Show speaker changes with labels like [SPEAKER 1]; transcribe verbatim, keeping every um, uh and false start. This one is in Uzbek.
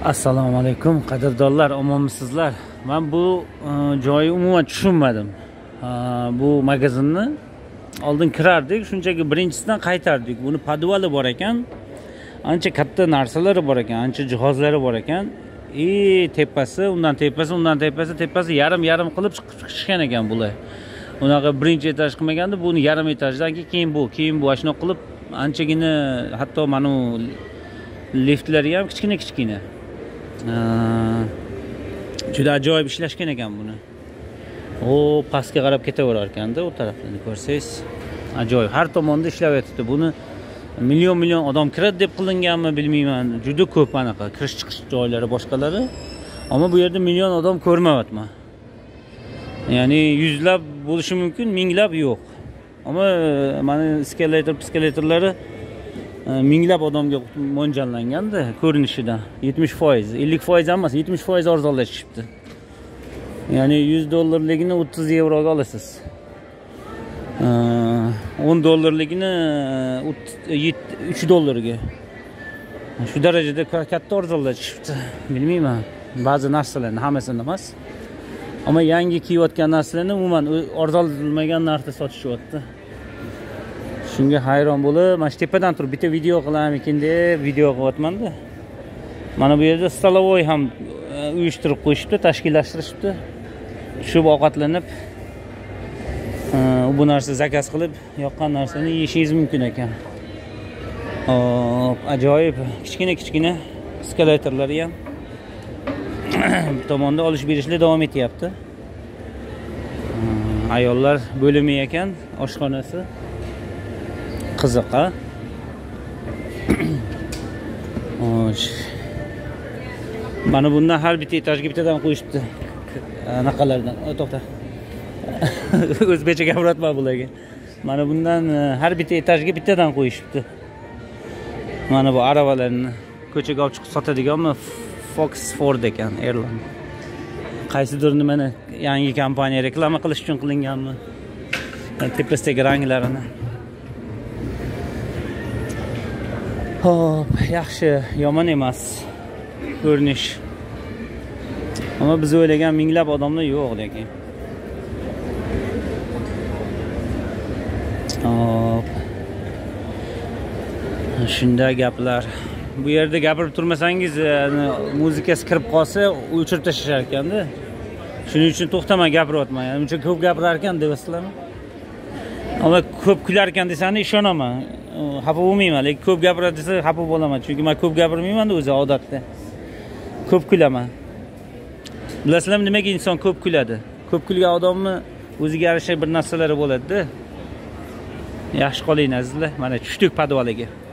[SPEAKER 1] Assalomu alaykum qadrdonlar, omonmisizlar? Men bu joyni umuman tushunmadim. Bu magazinni oldin kirardik, shunchaki birinchisidan qaytardik. Buni podvali bor ekan, ancha katta narsalari bor ekan, ancha jihozlari bor ekan. E tepasi, undan tepasi, undan tepasi, tepasi yarim-yarim qilib chiqishgan ekan bular. Unaqa birinchi etaj qilmaganda, buni yarim etajdan keyin bu, keyin bu ashuna qilib anchagina, hatto mana liftlari ham kichkina-kichkina. Juda ajoyib ishlashgan ekan buni. O pastga qarab ketaverar ekanda, u taraflarni ko'rsangiz, ajoyib. Har tomonda ishlayapti. Buni million-million odam kiradi deb qilinganmi, bilmayman. Juda ko'p anaqa kirish-chiqish joylari boshqalari. Ammo bu yerda million odam ko'rmayapman. Ya'ni yuzlab bo'lishi mumkin, minglab yo'q. Ammo mana eskalator, eskalatorlari minglab odamga mo'ljallanganda ko'rinishidan yetmish foiz, ellik foiz emas, yetmish foiz arzonlashibdi. Ya'ni yuz dollarligini o'ttiz yevroga olasiz. o'n dollarligini uch dollarga. Shu darajada katta arzonlashibdi. Bilmayman, ba'zi narsalarni hammasini emas. Ammo yangi kiyayotgan narsalarni umuman arzonlanmagan narxda sotishyapti. Shunga hayron bo'lib, mana shu tepadan turib bitta video qilarmikin deb video qilyapman-da. Mana bu yerda stolovoy ham uyushtirib qo'yishibdi, tashkillashtirishibdi. Tushib ovqatlanib, bu narsa zakaz qilib, yoqqan narsani yeyishingiz mumkin ekan. Hop, ajoyib, kichkina-kichkina eskalatorlari ham bu tomonda olish berishlar davom etyapti. Ayollar bo'limi ekan, oshxonasi. Qiziq, ha? Mana bundan har bitta etajga bittadan qo'yishibdi. Anaqalardan. To'xta. O'zbekcha gapiryapman bularga. Mana bundan har bitta etajga bittadan qo'yishibdi. Mana bu aravalarni ko'chaga olib chiqib sotadiganmi? Fox Ford ekan, Airline. Qaysidir nimani yangi kompaniya reklama qilish uchun qilinganmi? Tepasidagi ranglarini. Hop, yaxshi, yomon emas ko'rinish. Ammo biz o'ylagan minglab odamlar yo'q lekin. Hop. Shunday gaplar. Bu yerda gapirib turmasangiz, muzikasi kirib qolsa, o'chirib tashlashar ekanda. Shuning uchun to'xtamay gapiryapman. Yani uncha ko'p gapirar ekan deysizlarmi? Ammo ko'p kular ekan desani ishonaman. Xafa bo'lmayman, lekin ko'p gapiradi desa xafa bo'laman, chunki men ko'p gapirmayman-da o'zi odatda. Ko'p kulaman. Bilasizlarmi, nimaga inson ko'p kuladi? Ko'p kulgan odamni o'ziga yarasha bir narsalari bo'ladi-da. Yaxshi qoling azizlar. Mana tushdik podvaliga.